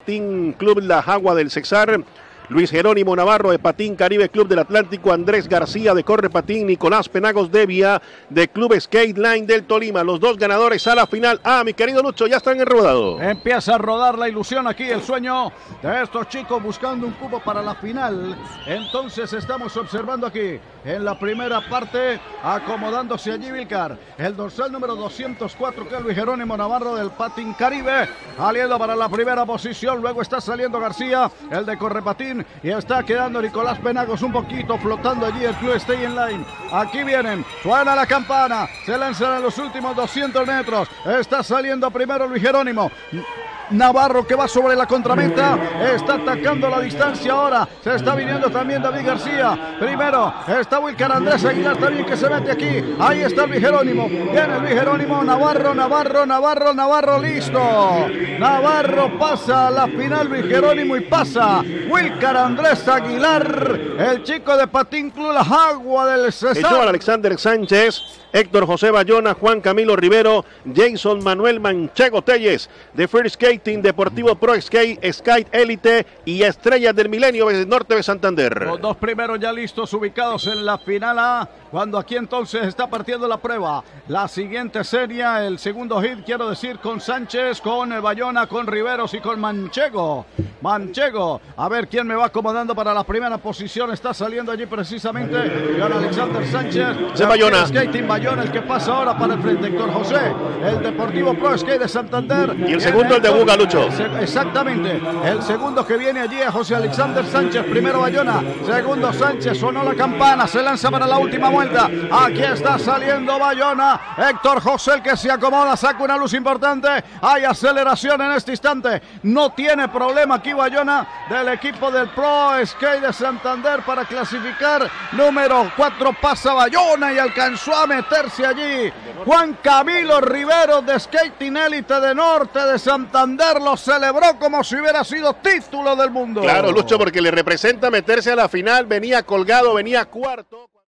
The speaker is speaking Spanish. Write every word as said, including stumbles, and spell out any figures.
Patín Club La Jagua del Cesar, Luis Jerónimo Navarro de Patín Caribe Club del Atlántico, Andrés García de Corre Patín, Nicolás Penagos Devia de Club Skate Line del Tolima. Los dos ganadores a la final. Ah, mi querido Lucho, ya están enrodados. Empieza a rodar la ilusión aquí, el sueño de estos chicos buscando un cupo para la final. Entonces estamos observando aquí en la primera parte, acomodándose allí Vilcar, el dorsal número doscientos cuatro, que es Luis Jerónimo Navarro del Patín Caribe, saliendo para la primera posición. Luego está saliendo García, el de Corre Patín, y está quedando Nicolás Penagos un poquito flotando allí el Club Stay in Line. Aquí vienen, suena la campana, se lanzan a los últimos doscientos metros. Está saliendo primero Luis Jerónimo Navarro, que va sobre la contrameta, está atacando la distancia ahora, se está viniendo también David García, primero está Wilcar Andrés Aguilar también, que se mete aquí, ahí está Luis Jerónimo, viene Luis Jerónimo, Navarro, Navarro, Navarro, Navarro, listo, Navarro pasa a la final, Luis Jerónimo, y pasa Wilcar Andrés Aguilar, el chico de Patín Club La Jagua del Cesar. Alexander Sánchez, Héctor José Bayona, Juan Camilo Rivero, Jason Manuel Manchego Telles de First Skating, Deportivo Pro Skate, Skate Elite y Estrellas del Milenio del Norte de Santander. Los dos primeros ya listos, ubicados en la final A, cuando aquí entonces está partiendo la prueba. La siguiente serie, el segundo hit, quiero decir, con Sánchez, con Bayona, con Riveros y con Manchego. Manchego, a ver quién me va acomodando para la primera posición. Está saliendo allí precisamente con Alexander Sánchez. Se Bayona. Skating Bayona, el que pasa ahora para el frente, Héctor José, el Deportivo Pro Skate de Santander. Y el segundo, el de Buga, Lucho. Exactamente, el segundo que viene allí es José Alexander Sánchez. Primero Bayona, segundo Sánchez. Sonó la campana, se lanza para la última vuelta. Aquí está saliendo Bayona. Héctor José, el que se acomoda, saca una luz importante. Hay aceleración en este instante. No tiene problema aquí Bayona, del equipo del Pro Skate de Santander, para clasificar. Número cuatro pasa Bayona y alcanzó a meterse allí Juan Camilo Rivero de Skating Elite de Norte de Santander. Lo celebró como si hubiera sido título del mundo. Claro, Lucho, porque le representa meterse a la final. Venía colgado, venía cuarto.